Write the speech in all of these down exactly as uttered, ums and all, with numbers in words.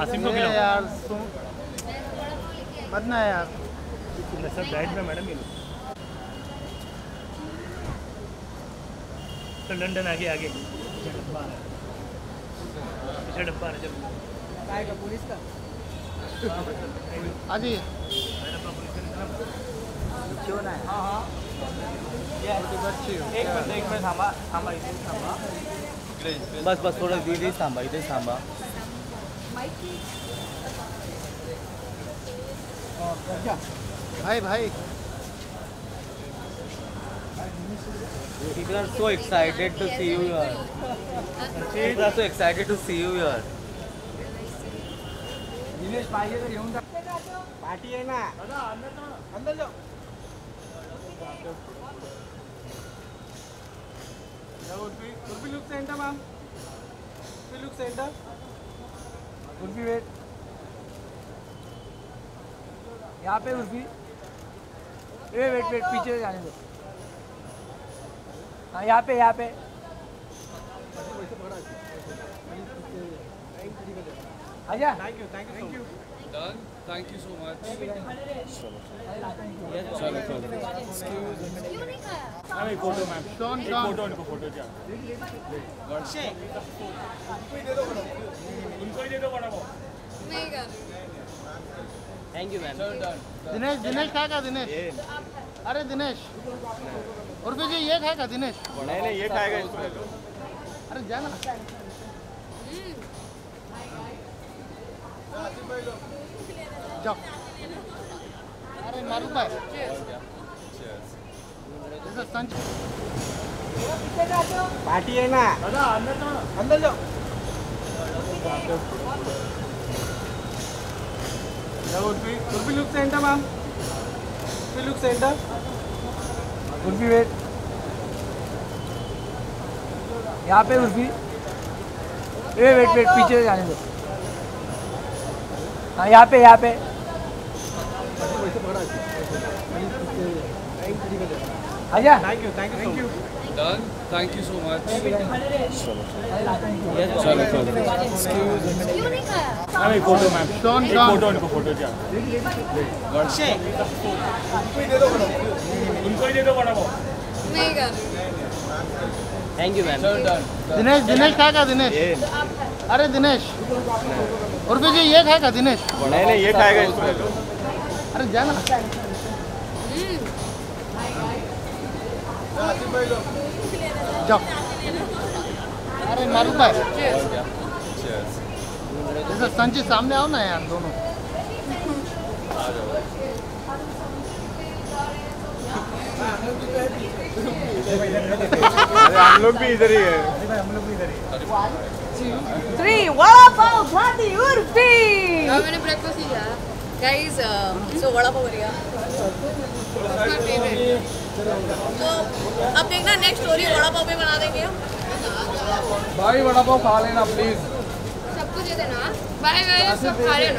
आसिम को खिलाओ यार बदना है यार सब बैठ में मैडम ये तो लंदन आगे आगे पीछे डब्बा है चलो आएगा पुलिस का आ जाइए क्यों ना हाँ हाँ एक मिनट एक मिनट थांबा थांबा इथे थांबा बस बस थोडं इथेच थांबा इथेच थांबा भाई भाई people are so excited to see you here people are so excited to see you here Dinesh पाहिजे तर येऊन जा पार्टी आहे ना अंदर जाओ Urfi Urfi look centre ma'am Urfi look centre Urfi wait यहाँ पे उर्फी वेट वेट वेट पीछे जाने दो हाँ यहाँ पे यहाँ पे आजा thank you thank you done thank you so much चलो चलो अरे फोटो मैम शॉन एक फोटो उनको फोटो दिया उनको ही दे दो बड़ा वो नहीं कर thank you ma'am Dinesh Dinesh खाएगा दिनेश अरे दिनेश उर्फी जी ये खाएगा दिनेश नहीं नहीं ये खाएगा इसमें अरे जाना जाओ अरे मारू भाई पार्टी है ना अंदर जाओ Urfi Urfi look centre ma'am Urfi look centre Urfi wait यहाँ पे उर्फी वेट वेट वेट पीछे जाने दो हाँ यहाँ पे यहाँ पे आजा thank you thank you done thank you so much चलो चलो अरे फोटो मैम शॉन एक शॉन फोटो उनको फोटो दिया उनको ही दे दो बड़ा वो नहीं कर thank you ma'am Dinesh Dinesh खाएगा दिनेश अरे दिनेश उर्फी जी ये खाएगा दिनेश नहीं नहीं ये खाएगा इसमें अरे जाना जाओ अरे मारू भाई जैसे संचित सामने आओ ना यार दोनों अरे हम लोग भी इधर ही है हम लोग भी इधर ही Three, वड़ा पाव खाती उर्फी। हाँ मैंने ब्रेकफास्ट ही किया गाइस सो वड़ा पाव बढ़िया तो अब देखना नेक्स्ट स्टोरी वड़ा पाव पे बना देंगे हम भाई वड़ा पाव खा लेना प्लीज सबको दे देना बाय बाय सब खा लेना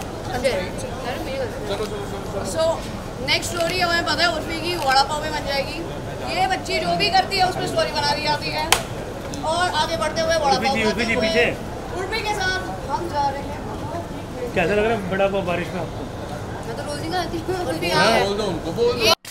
सो नेक्स्ट स्टोरी हमें पता है उर्फी की वड़ा पाव में बन जाएगी ये बच्ची जो भी करती है उसमें स्टोरी बना दी जाती है और आगे बढ़ते हुए वड़ा पाव उर्फी जी पीछे उर्फी के साथ हम जा रहे हैं कैसा लग रहा है बड़ा पाव बारिश में आपको मैं तो रोज ही खाती हूँ उर्फी बोल दो उनको बोल दो